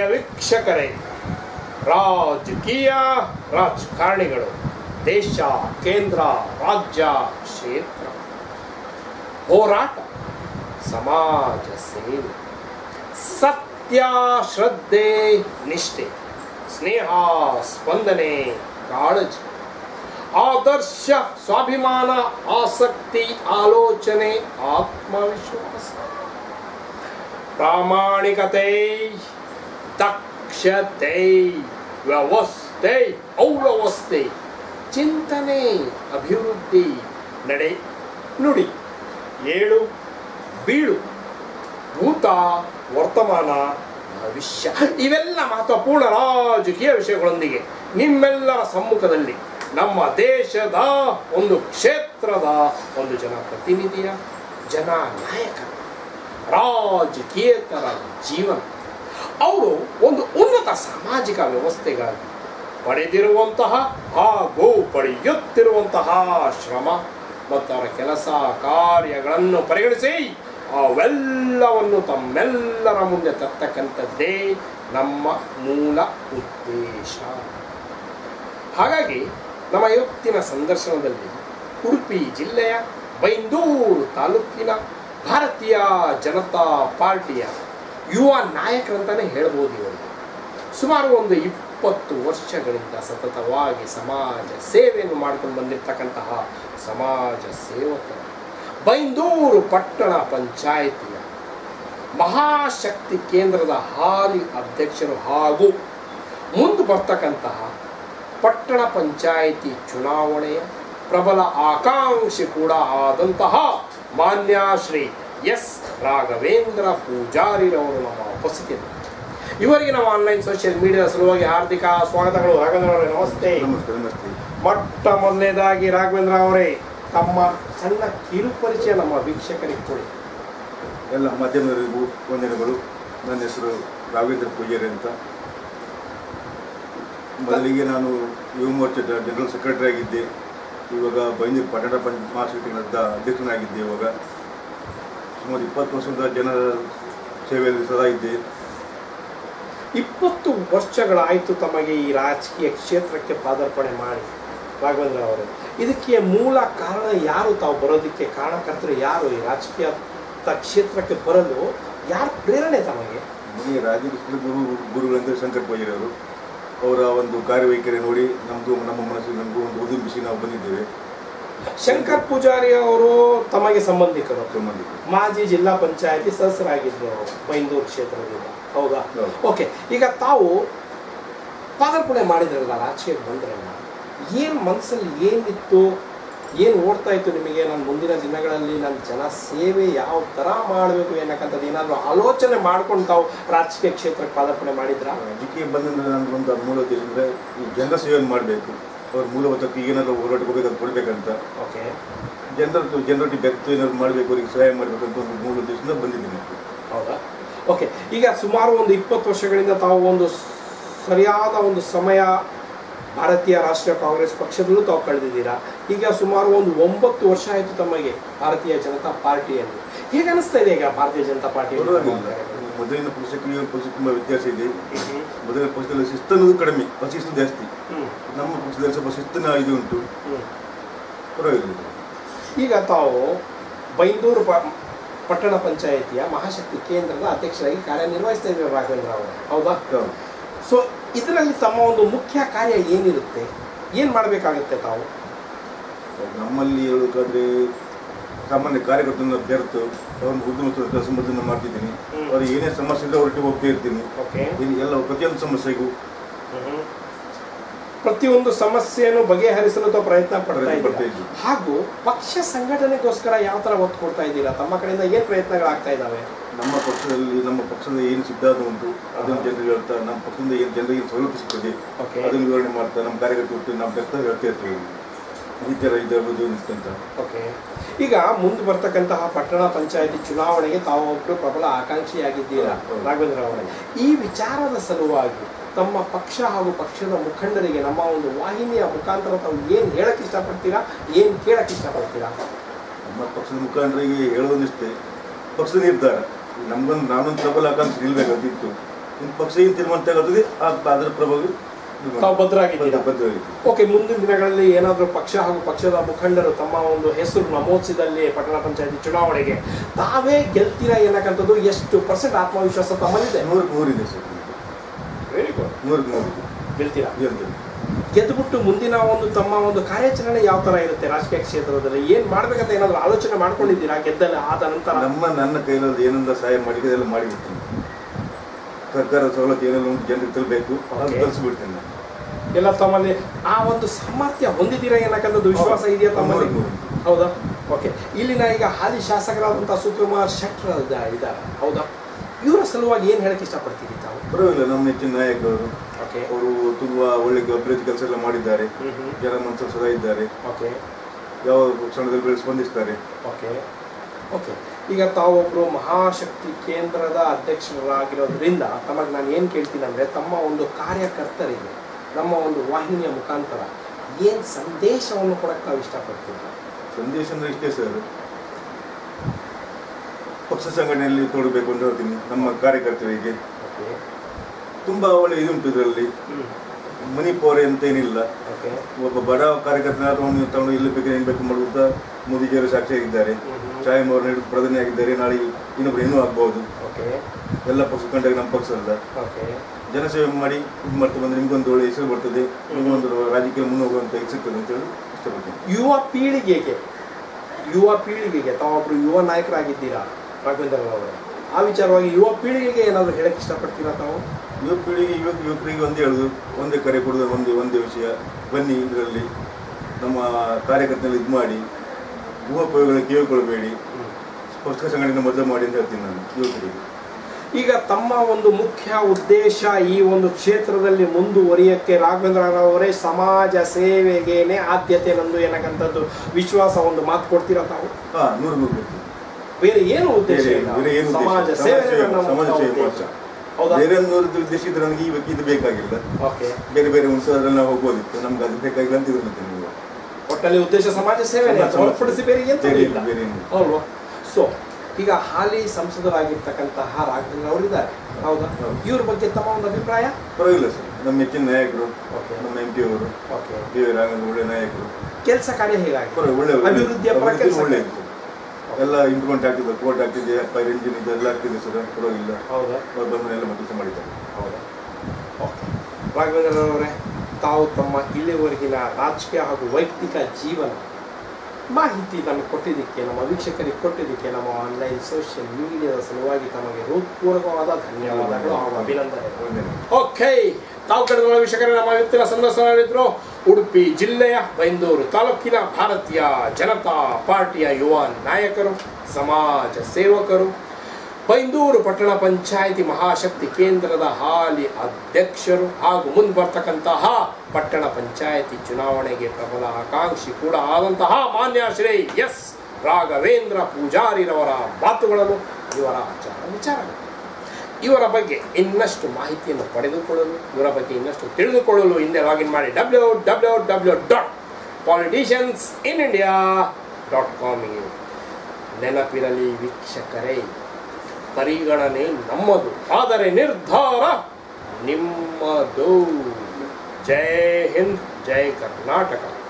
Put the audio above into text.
ವೀಕ್ಷಕರೇ, ರಾಜಕೀಯ ರಾಜಕಾರಣಿಗಳು, ದೇಶ, ಕೇಂದ್ರ, ರಾಜ್ಯ, ಕ್ಷೇತ್ರ, ಹೋರಾಟ, ಸಮಾಜ ಸೇವೆ, ಸತ್ಯ, ಶ್ರದ್ಧೆ, ನಿಷ್ಠೆ, ಸ್ನೇಹ, ಸ್ಪಂದನೆ, ಕಾಳಜಿ, ಆದರ್ಶ, ಸ್ವಾಭಿಮಾನ, ಆಸಕ್ತಿ, ಆಲೋಚನೆ, ಆತ್ಮವಿಶ್ವಾಸ, ಪ್ರಾಮಾಣಿಕತೆ, ದಕ್ಷತೆ, ವ್ಯವಸ್ಥೆ, ಅವ್ಯವಸ್ಥೆ, ಚಿಂತನೆ, ಅಭಿವೃದ್ಧಿ, ನಡೆ, ನುಡಿ, ಏಳು ಬೀಳು, ಭೂತ, ವರ್ತಮಾನ, ಭವಿಷ್ಯ, ಇವೆಲ್ಲ ಮಹತ್ವಪೂರ್ಣ ರಾಜಕೀಯ ವಿಷಯಗಳೊಂದಿಗೆ ನಿಮ್ಮೆಲ್ಲರ ಸಮ್ಮುಖದಲ್ಲಿ ನಮ್ಮ ದೇಶದ ಒಂದು ಕ್ಷೇತ್ರದ ಒಂದು ಜನಪ್ರತಿನಿಧಿಯ, ಜನನಾಯಕರ, ರಾಜಕೀಯೇತರ ಜೀವನ, ಅವರು ಒಂದು ಉನ್ನತ ಸಾಮಾಜಿಕ ವ್ಯವಸ್ಥೆಗಾಗಿ ಪಡೆದಿರುವಂತಹ ಹಾಗೂ ಪಡೆಯುತ್ತಿರುವಂತಹ ಶ್ರಮ ಮತ್ತು ಅವರ ಕೆಲಸ ಕಾರ್ಯಗಳನ್ನು ಪರಿಗಣಿಸಿ ಅವೆಲ್ಲವನ್ನು ತಮ್ಮೆಲ್ಲರ ಮುಂದೆ ತರ್ತಕ್ಕಂಥದ್ದೇ ನಮ್ಮ ಮೂಲ ಉದ್ದೇಶ. ಹಾಗಾಗಿ ನಮ್ಮ ಇವತ್ತಿನ ಸಂದರ್ಶನದಲ್ಲಿ ಉಡುಪಿ ಜಿಲ್ಲೆಯ ಬೈಂದೂರು ತಾಲೂಕಿನ ಭಾರತೀಯ ಜನತಾ ಪಾರ್ಟಿಯ ಯುವ ನಾಯಕರಂತಾನೆ ಹೇಳ್ಬೋದು. ಇವರಿಗೆ ಸುಮಾರು ಒಂದು 20 ವರ್ಷಗಳಿಂದ ಸತತವಾಗಿ ಸಮಾಜ ಸೇವೆಯನ್ನು ಮಾಡ್ಕೊಂಡು ಬಂದಿರತಕ್ಕಂತಹ ಸಮಾಜ ಸೇವಕರು, ಬೈಂದೂರು ಪಟ್ಟಣ ಪಂಚಾಯಿತಿಯ ಮಹಾಶಕ್ತಿ ಕೇಂದ್ರದ ಹಾಲಿ ಅಧ್ಯಕ್ಷರು ಹಾಗೂ ಮುಂದೆ ಬರ್ತಕ್ಕಂತಹ ಪಟ್ಟಣ ಪಂಚಾಯಿತಿ ಚುನಾವಣೆಯ ಪ್ರಬಲ ಆಕಾಂಕ್ಷಿ ಕೂಡ ಆದಂತಹ ಮಾನ್ಯ ಶ್ರೀ ಎಸ್ ರಾಘವೇಂದ್ರ ಪೂಜಾರಿರವರು ನಮ್ಮ ಉಪಸ್ಥಿತಿಯಲ್ಲಿ. ಇವರಿಗೆ ನಾವು ಆನ್ಲೈನ್ ಸೋಷಿಯಲ್ ಮೀಡಿಯಾ ಸಲುವಾಗಿ ಹಾರ್ದಿಕ ಸ್ವಾಗತಗಳು. ರಾಘವೇಂದ್ರ ಅವರೇ ನಮಸ್ತೆ. ಮೊಟ್ಟ ಮೊದಲನೇದಾಗಿ ರಾಘವೇಂದ್ರ ಅವರೇ, ತಮ್ಮ ಸಣ್ಣ ಕಿರುಪರಿಚಯ ನಮ್ಮ ವೀಕ್ಷಕರಿಗೆ ಕೊಡಿ. ಎಲ್ಲ ಮಾಧ್ಯಮದವರಿಗೂ ವಂದನೆಗಳು. ನನ್ನ ಹೆಸರು ರಾಘವೇಂದ್ರ ಪೂಜಾರಿ ಅಂತ. ಮೊದಲಿಗೆ ನಾನು ಯುವ ಮೋರ್ಚಾದ ಜನರಲ್ ಸೆಕ್ರೆಟರಿ ಆಗಿದ್ದೆ. ಇವಾಗ ಬೈಂದೂರು ಪಟ್ಟಣ ಮಹಾಶಕ್ತಿಗಳಂತ ಅಧ್ಯಕ್ಷನಾಗಿದ್ದೆ. ಇವಾಗ ಸುಮಾರು 20 ವರ್ಷದ ಜನರ ಸೇವೆಯಲ್ಲಿ ಸದಾ ಇದ್ದೆ. 20 ವರ್ಷಗಳಾಯಿತು ತಮಗೆ ಈ ರಾಜಕೀಯ ಕ್ಷೇತ್ರಕ್ಕೆ ಪಾದಾರ್ಪಣೆ ಮಾಡಿ. ರಾಘವೇಂದ್ರ ಅವರೇ, ಇದಕ್ಕೆ ಮೂಲ ಕಾರಣ ಯಾರು? ತಾವು ಬರೋದಕ್ಕೆ ಕಾರಣಕರ್ತರು ಯಾರು? ಈ ರಾಜಕೀಯ ಕ್ಷೇತ್ರಕ್ಕೆ ಬರಲು ಯಾರು ಪ್ರೇರಣೆ ತಮಗೆ? ನನಗೆ ರಾಜಕೀಯ ಗುರುಗಳೆಂದರೆ ಶಂಕರ್ ಪೂಜಾರಿ ಅವರು. ಅವರ ಒಂದು ಕಾರ್ಯವೈಖರಿ ನೋಡಿ ನಮ್ಮ ಮನಸ್ಸಿಗೆ ನಮಗೂ ಒಂದು ಉದುಂಬಿಸಿ ನಾವು ಬಂದಿದ್ದೇವೆ. ಶಂಕರ್ ಪೂಜಾರಿ ಅವರು ತಮಗೆ ಸಂಬಂಧಿಕರು, ಮಾಜಿ ಜಿಲ್ಲಾ ಪಂಚಾಯತಿ ಸದಸ್ಯರಾಗಿದ್ದರು ಬೈಂದೂರು ಕ್ಷೇತ್ರದಿಂದ, ಹೌದಾ? ಓಕೆ. ಈಗ ತಾವು ಪಾದಾರ್ಪಣೆ ಮಾಡಿದ್ರಲ್ಲ, ರಾಜಕೀಯಕ್ಕೆ ಬಂದ್ರಲ್ಲ, ಏನು ಮನಸ್ಸಲ್ಲಿ ಏನಿತ್ತು, ಏನು ಓಡ್ತಾ ಇತ್ತು ನಿಮಗೆ? ನಾನು ಮುಂದಿನ ದಿನಗಳಲ್ಲಿ ನನ್ನ ಜನ ಸೇವೆ ಯಾವ ಥರ ಮಾಡಬೇಕು ಏನಕ್ಕಂಥದ್ದು ಏನಾದರೂ ಆಲೋಚನೆ ಮಾಡ್ಕೊಂಡು ತಾವು ರಾಜಕೀಯ ಕ್ಷೇತ್ರಕ್ಕೆ ಪಾದಾರ್ಪಣೆ ಮಾಡಿದ್ರ? ರಾಜಕೀಯ ಬಂದಂದ್ರೆ ನನಗೊಂದು ಮೂಲ ಉದ್ದೇಶ ಅಂದರೆ ಈ ಜನರ ಸೇವೆಯನ್ನು ಮಾಡಬೇಕು. ಅವ್ರ ಮೂಲಭೂತಕ್ಕೆ ಏನಾದರೂ ಹೋರಾಟಕ್ಕೆ ಹೋಗ್ಬೇಕು, ಅದು ಕೊಡಬೇಕಂತ. ಓಕೆ. ಜನರೊಟ್ಟಿಗೆ ಬೆರೆತು ಏನಾದ್ರು ಮಾಡಬೇಕು, ಅವರಿಗೆ ಸಹಾಯ ಮಾಡಬೇಕಂತ ಒಂದು ಮೂಲ ಉದ್ದೇಶದಿಂದ ಬಂದಿದ್ದೀನಿ. ಹೌದಾ? ಓಕೆ. ಈಗ ಸುಮಾರು ಒಂದು 20 ವರ್ಷಗಳಿಂದ ತಾವು ಒಂದು ಸರಿಯಾದ ಒಂದು ಸಮಯ ಭಾರತೀಯ ರಾಷ್ಟ್ರೀಯ ಕಾಂಗ್ರೆಸ್ ಪಕ್ಷದಲ್ಲೂ ತಾವು ಕಳೆದಿದ್ದೀರಾ. ಈಗ ಸುಮಾರು ಒಂದು 9 ವರ್ಷ ಆಯಿತು ತಮಗೆ ಭಾರತೀಯ ಜನತಾ ಪಾರ್ಟಿಯಲ್ಲಿ. ಹೇಗೆ ಅನಿಸ್ತಾ ಇದೆ ಈಗ ಭಾರತೀಯ ಜನತಾ ಪಾರ್ಟಿ? ಮೊದಲಿನ ಪಕ್ಷಕ್ಕೆ ಈ ಪಕ್ಷಕ್ಕೆ ತುಂಬ ವ್ಯತ್ಯಾಸ ಇದೆ. ಮೊದಲಿನ ಪಕ್ಷದಲ್ಲಿ ಶಿಸ್ತನ್ನೋದು ಕಡಿಮೆ, ಶಿಸ್ತು ಜಾಸ್ತಿ. ನಮ್ಮ ಪಕ್ಷದಲ್ಲಿ ಸ್ವಲ್ಪ ಶಿಸ್ತಿನ ಇದು ಉಂಟು, ಪರವಾಗಿಲ್ಲ. ಈಗ ತಾವು ಬೈಂದೂರು ಪಟ್ಟಣ ಪಂಚಾಯಿತಿಯ ಮಹಾಶಕ್ತಿ ಕೇಂದ್ರದ ಅಧ್ಯಕ್ಷರಾಗಿ ಕಾರ್ಯನಿರ್ವಹಿಸ್ತಾ ಇದ್ದಾರೆ ರಾಘವೇಂದ್ರ ಅವರು, ಹೌದಾ? ಸೊ ಇದರಲ್ಲಿ ತಮ್ಮ ಒಂದು ಮುಖ್ಯ ಕಾರ್ಯ ಏನಿರುತ್ತೆ? ಏನು ಮಾಡಬೇಕಾಗುತ್ತೆ ತಾವು? ನಮ್ಮಲ್ಲಿ ಹೇಳಬೇಕಾದ್ರೆ ಸಾಮಾನ್ಯ ಕಾರ್ಯಕರ್ತರನ್ನ ಬೆರೆತು ಅವ್ರನ್ನ ಉದ್ಯಮ ಕೆಲಸ ಮಾಡ್ತಿದ್ದೀನಿ. ಅವ್ರಿಗೆ ಏನೇ ಸಮಸ್ಯೆ ಇದ್ದರೆ ಹೊರಟಿಗೆ ಹೋಗ್ತಾ ಇರ್ತೀನಿ. ಎಲ್ಲ ಪ್ರತಿಯೊಂದು ಸಮಸ್ಯೆಗೂ ಪ್ರತಿಯೊಂದು ಸಮಸ್ಯೆಯನ್ನು ಬಗೆಹರಿಸಲು ತಾವು ಪ್ರಯತ್ನ ಪಡ್ತಾ ಇದ್ದೀವಿ. ಹಾಗೂ ಪಕ್ಷ ಸಂಘಟನೆಗೋಸ್ಕರ ಯಾವ ಥರ ಒತ್ತು ಕೊಡ್ತಾ ಇದ್ದೀರಾ? ತಮ್ಮ ಕಡೆಯಿಂದ ಏನು ಪ್ರಯತ್ನಗಳಾಗ್ತಾ ಇದ್ದಾವೆ? ನಮ್ಮ ಪಕ್ಷದ ಏನು ಸಿದ್ಧಾಂತ ಉಂಟು ಅದನ್ನು ಜನರಿಗೆ ಹೇಳ್ತಾ, ನಮ್ಮ ಪಕ್ಷದಿಂದ ಏನು ಜನರಿಗೆ ಸವಲತ್ತು ಸಿಗ್ತದೆ ಅದನ್ನು ವಿವರಣೆ ಮಾಡ್ತಾ, ನಮ್ಮ ಕಾರ್ಯಕರ್ತರು ನಾವು ಬೆರ್ತಾ ಹೇಳ್ತಾ ಇರ್ತೀವಿ ಈ ಥರ ಇದಾಗೋದು ಅಂತ. ಓಕೆ. ಈಗ ಮುಂದೆ ಬರ್ತಕ್ಕಂತಹ ಪಟ್ಟಣ ಪಂಚಾಯತಿ ಚುನಾವಣೆಗೆ ತಾವು ಒಬ್ಬರು ಪ್ರಬಲ ಆಕಾಂಕ್ಷಿಯಾಗಿದ್ದೀರಾ ರಾಘವೇಂದ್ರ ಅವರೇ. ಈ ವಿಚಾರದ ಸಲುವಾಗಿ ತಮ್ಮ ಪಕ್ಷ ಹಾಗೂ ಪಕ್ಷದ ಮುಖಂಡರಿಗೆ ನಮ್ಮ ಒಂದು ವಾಹಿನಿಯ ಮುಖಾಂತರ ತಾವು ಏನು ಹೇಳಕ್ಕೆ ಇಷ್ಟಪಡ್ತೀರಾ, ಏನು ಕೇಳಕ್ಕೆ ಇಷ್ಟಪಡ್ತೀರಾ? ನಮ್ಮ ಪಕ್ಷದ ಮುಖಂಡರಿಗೆ ಹೇಳೋದಿಷ್ಟೇ, ಪಕ್ಷದ ನಿರ್ಧಾರ. ನಾನೊಂದು ಪ್ರಬಲ ಆಕಾಂಕ್ಷಿ ನಿಲ್ಬೇಕಂತಿತ್ತು. ನಿಮ್ಮ ಪಕ್ಷ ಏನು ತೀರ್ಮಾನ ತಗೊಳ್ತದೆ ಅದರ ಪ್ರಭಾವಿ ತಾವು ಭದ್ರಾಗಿದ್ದೀರಾ. ಓಕೆ, ಮುಂದಿನ ದಿನಗಳಲ್ಲಿ ಏನಾದರೂ ಪಕ್ಷ ಹಾಗೂ ಪಕ್ಷದ ಮುಖಂಡರು ತಮ್ಮ ಒಂದು ಹೆಸರು ನಮೂದಿಸಿದಲ್ಲಿ ಪಟ್ಟಣ ಪಂಚಾಯತಿ ಚುನಾವಣೆಗೆ ತಾವೇ ಗೆಲ್ತೀರಾ ಏನಕ್ಕಂಥದ್ದು ಎಷ್ಟು % ಆತ್ಮವಿಶ್ವಾಸ ತಮ್ಮಲ್ಲಿದೆ? 100% ಇದೆ ಸರ್. Very good. 100% ಗೆಲ್ತೀರಾ? ಗೆದ್ದುಬಿಟ್ಟು ಮುಂದಿನ ಒಂದು ತಮ್ಮ ಒಂದು ಕಾರ್ಯಾಚರಣೆ ಯಾವ ಥರ ಇರುತ್ತೆ ರಾಜಕೀಯ ಕ್ಷೇತ್ರದಲ್ಲಿ? ಏನು ಮಾಡ್ಬೇಕಂತ ಏನಾದರೂ ಆಲೋಚನೆ ಮಾಡ್ಕೊಂಡಿದ್ದೀರಾ ಗೆದ್ದಲ್ಲ ಆದ ನಂತರ? ನನ್ನ ಕೈಯಲ್ಲಿ ಏನೊಂದು ಸಹಾಯ ಮಾಡಿದ್ರೆ ಎಲ್ಲ ಮಾಡಿಬಿಡ್ತೀನಿ. ಸರ್ಕಾರ ಸವಲತ್ತು ಏನೆಲ್ಲ ಉಂಟು ಜನರಿಗೆ ತಲುಪಬೇಕು ಅದು ತರಿಸ್ಬಿಡ್ತೇನೆ ಎಲ್ಲ. ತಮ್ಮಲ್ಲಿ ಆ ಒಂದು ಸಾಮರ್ಥ್ಯ ಹೊಂದಿದ್ದೀರಾ ಏನಕ್ಕಂಥದ್ದು ವಿಶ್ವಾಸ ಇದೆಯಾ ತಮ್ಮಲ್ಲಿ? ಹೌದಾ? ಓಕೆ, ಇಲ್ಲಿನ ಈಗ ಹಾಲಿ ಶಾಸಕರಾದಂಥ ಸುಕುಮಾರ್ ಶೆಟ್ಟರ್ ಇದ್ದಾರೆ, ಹೌದಾ? ಇವರ ಸಲುವಾಗಿ ಏನು ಹೇಳಕ್ಕೆ ಇಷ್ಟಪಡ್ತೀವಿ ತಾವು? ಪರವಾಗಿಲ್ಲ, ನಮ್ಮ ನೆಚ್ಚಿನ ನಾಯಕರು. ಓಕೆ, ಅವರು ತುಂಬಾ ಒಳ್ಳೆ ಅಭಿವೃದ್ಧಿ ಕೆಲಸ ಎಲ್ಲ ಮಾಡಿದ್ದಾರೆ, ಜನ ಮನಸ್ಸು ಸದಾ ಇದ್ದಾರೆ. ಓಕೆ, ಯಾವ ಕ್ಷಣದಲ್ಲಿ ಸ್ಪಂದಿಸ್ತಾರೆ. ಓಕೆ ಓಕೆ ಈಗ ತಾವೊಬ್ಬರು ಮಹಾಶಕ್ತಿ ಕೇಂದ್ರದ ಅಧ್ಯಕ್ಷರಾಗಿರೋದ್ರಿಂದ ತಮಗೆ ನಾನು ಏನು ಕೇಳ್ತೀನಿ ಅಂದರೆ, ತಮ್ಮ ಒಂದು ಕಾರ್ಯಕರ್ತರಿಗೆ ನಮ್ಮ ಒಂದು ವಾಹಿನಿಯ ಮುಖಾಂತರ ಏನು ಸಂದೇಶವನ್ನು ಕೊಡಕ್ಕೆ ತಾವು ಇಷ್ಟಪಡ್ತೀವಿ? ಸಂದೇಶ ಅಂದರೆ ಇಷ್ಟೇ ಸರ್, ಪಕ್ಷ ಸಂಘಟನೆಯಲ್ಲಿ ತೊಡಗಬೇಕು ಅಂತ ಹೇಳ್ತೀನಿ. ನಮ್ಮ ಕಾರ್ಯಕರ್ತರಿಗೆ ತುಂಬ ಒಳ್ಳೆ ಇದುಂಟು ಇದರಲ್ಲಿ, ಮನಿ ಪವರ್ ಅಂತ ಏನಿಲ್ಲ. ಒಬ್ಬ ಬಡ ಕಾರ್ಯಕರ್ತನಾದವನು ತಗೊಂಡು ಇಲ್ಲಿ ಬೇಕು ಏನು ಬೇಕು ಮಾಡುವಂತ ಮೋದಿಜಿಯವರು ಸಾಕ್ಷಿಯಾಗಿದ್ದಾರೆ. ಚಾಯಮ್ ಅವರು ನೀಡಿದ ಪ್ರಧಾನಿ ಆಗಿದ್ದಾರೆ, ನಾಳೆ ಇನ್ನೊಬ್ರು ಏನೂ ಆಗ್ಬಹುದು. ಎಲ್ಲ ಪಕ್ಷ ಕಂಡಾಗ ನಮ್ಮ ಪಕ್ಷ ಅಲ್ಲ, ಜನಸೇವೆ ಮಾಡಿ ಇದು ಮಾಡ್ತಾ ಬಂದ್ರೆ ನಿಮ್ಗೊಂದು ಒಳ್ಳೆ ಹೆಸರು ಬರ್ತದೆ, ನಿಮ್ಗೊಂದು ರಾಜಕೀಯ ಮುನ್ನೋಗುವಂತ ಸಿಗ್ತದೆ ಅಂತ ಹೇಳಿ ಇಷ್ಟಪಡ್ತೀನಿ. ಯುವ ಪೀಳಿಗೆಗೆ ತಾವೊಬ್ರು ಯುವ ನಾಯಕರಾಗಿದ್ದೀರಾ ರಾಘವೇಂದ್ರ ಅವರೇ, ಆ ವಿಚಾರವಾಗಿ ಯುವ ಪೀಳಿಗೆಗೆ ಏನಾದರೂ ಹೇಳಕ್ಕೆ ಇಷ್ಟಪಡ್ತೀರಾ ತಾವು? ಯುವ ಪೀಳಿಗೆ ಯುವಕರಿಗೆ ಒಂದೇ ಹೇಳುದು, ಒಂದೇ ಕರೆ ಕೊಡೋದು, ಒಂದೇ ವಿಷಯ, ಬನ್ನಿ ಇದರಲ್ಲಿ ನಮ್ಮ ಕಾರ್ಯಕರ್ತನಲ್ಲಿ ಇದು ಮಾಡಿ, ಊಹಾಪೋಹಗಳಿಗೆ ಕೇಳಿಕೊಳ್ಬೇಡಿ, ಪಕ್ಷ ಸಂಘಟನೆ ಮೊದಲು ಮಾಡಿ ಅಂತ ಹೇಳ್ತೀನಿ ನಾನು ಯುವಕರಿಗೆ. ಈಗ ತಮ್ಮ ಒಂದು ಮುಖ್ಯ ಉದ್ದೇಶ ಈ ಒಂದು ಕ್ಷೇತ್ರದಲ್ಲಿ ಮುಂದುವರಿಯಕ್ಕೆ ರಾಘವೇಂದ್ರರವರೇ ಸಮಾಜ ಸೇವೆಗೇನೆ ಆದ್ಯತೆ ನಂದು ಏನಕ್ಕಂಥದ್ದು ವಿಶ್ವಾಸ ಒಂದು ಮಾತು ಕೊಡ್ತೀರಾ ತಾವು? 100% ಬೇರೆ ಏನು ಉದ್ದೇಶ ಇಲ್ಲ, ಸಮಾಜ ಸೇವೆ. ಬೇರೆ ಉದ್ದೇಶ ಇದ್ರೆ ನನಗೆ ಇವಾಗ ಇದು ಬೇಕಾಗಿಲ್ಲ, ಬೇರೆ ಬೇರೆ ಉಂಟು ಅದ್ರಲ್ಲಿ ನಾವು ಹೋಗ್ಬೋದಿತ್ತು, ನಮ್ಗೆ ಅದು ಬೇಕಾಗಿಲ್ಲ ಅಂತ ಇರುತ್ತೆ. ನೀವು ಒಟ್ಟಲ್ಲಿ ಉದ್ದೇಶ ಸಮಾಜ ಸೇವೆ ಹೊರತುಪಡಿಸಿ ಬೇರೆ ಎಂತ ಇಲ್ಲ ಅಲ್ವಾ? ಸೊ ಈಗ ಹಾಲಿ ಸಂಸದರಾಗಿರ್ತಕ್ಕಂತಹ ರಾಘವೇಂದ್ರ ಅವರಿದ್ದಾರೆ, ಹೌದಾ? ಇವ್ರ ಬಗ್ಗೆ ತಮ್ಮ ಒಂದು ಅಭಿಪ್ರಾಯ? ಪರವಾಗಿಲ್ಲ ಸರ್, ನಮ್ಮ ಹೆಚ್ಚಿನ ನಾಯಕರು, ನಮ್ಮ MP ಅವರು ರಾಘವೇಂದ್ರ ಒಳ್ಳೆ ನಾಯಕರು. ಕೆಲಸ ಕಾರ್ಯ ಹೇಗಾಗಿ ಒಳ್ಳೆ ಅಭಿವೃದ್ಧಿಯ ಪರ ಕೆಲಸ ಒಳ್ಳೆ ಎಲ್ಲ ಇಂಪ್ರೂವ್ಮೆಂಟ್ ಆಗ್ತಿದೆ, ಕೋರ್ಟ್ ಆಗ್ತಿದೆ, ಫೈರ್ ಇಂಜಿನ್ ಇದೆ, ಎಲ್ಲ ಆಗ್ತಿದೆ ಸರ್, ಪರವಾಗಿಲ್ಲ. ಹೌದಾ? ಅವ್ರು ಬಂದು ಎಲ್ಲ ಕೆಲಸ ಮಾಡಿದ್ದಾರೆ. ಹೌದಾ? ಓಕೆ, ರಾಘವೇಂದ್ರರವರೇ, ತಾವು ತಮ್ಮ ಇಲ್ಲಿವರೆಗಿನ ರಾಜಕೀಯ ಹಾಗೂ ವೈಯಕ್ತಿಕ ಜೀವನ ಮಾಹಿತಿ ನಮಗೆ ಕೊಟ್ಟಿದ್ದಕ್ಕೆ, ನಮ್ಮ ವೀಕ್ಷಕರಿಗೆ ಕೊಟ್ಟಿದ್ದಕ್ಕೆ, ನಮ್ಮ ಆನ್ಲೈನ್ ಸೋಷಿಯಲ್ ಮೀಡಿಯಾದ ಸಲುವಾಗಿ ತಮಗೆ ಹೃತ್ಪೂರ್ವಕವಾದ ಧನ್ಯವಾದಗಳು ಹಾಗೂ ಅಭಿನಂದನೆಗಳು. ಓಕೆ, ತಾವು ಕಳೆದ ವೀಕ್ಷಕರೇ, ನಮ್ಮ ಇವತ್ತಿನ ಸಂದರ್ಶನದಲ್ಲಿದ್ದರು ಉಡುಪಿ ಜಿಲ್ಲೆಯ ಬೈಂದೂರು ತಾಲೂಕಿನ ಭಾರತೀಯ ಜನತಾ ಪಾರ್ಟಿಯ ಯುವ ನಾಯಕರು, ಸಮಾಜ ಸೇವಕರು, ಬೈಂದೂರು ಪಟ್ಟಣ ಪಂಚಾಯಿತಿ ಮಹಾಶಕ್ತಿ ಕೇಂದ್ರದ ಹಾಲಿ ಅಧ್ಯಕ್ಷರು ಹಾಗೂ ಮುಂದೆ ಬರ್ತಕ್ಕಂತಹ ಪಟ್ಟಣ ಪಂಚಾಯಿತಿ ಚುನಾವಣೆಗೆ ಪ್ರಬಲ ಆಕಾಂಕ್ಷಿ ಕೂಡ ಆದಂತಹ ಮಾನ್ಯ ಶ್ರೀ ಎಸ್ ರಾಘವೇಂದ್ರ ಪೂಜಾರಿರವರ ಮಾತುಗಳನ್ನು, ಇವರ ಆಚಾರ ವಿಚಾರಗಳು, ಇವರ ಬಗ್ಗೆ ಇನ್ನಷ್ಟು ಮಾಹಿತಿಯನ್ನು ಪಡೆದುಕೊಳ್ಳಲು, ಇವರ ಬಗ್ಗೆ ಇನ್ನಷ್ಟು ತಿಳಿದುಕೊಳ್ಳಲು ಹಿಂದೆ ಲಾಗಿನ್ ಮಾಡಿ www.politiciansinindia.com. ನೆನಪಿರಲಿ ವೀಕ್ಷಕರೇ, ಪರಿಗಣನೆ ನಮ್ಮದು, ಆದರೆ ನಿರ್ಧಾರ ನಿಮ್ಮದು. ಜೈ ಹಿಂದ್, ಜೈ ಕರ್ನಾಟಕ.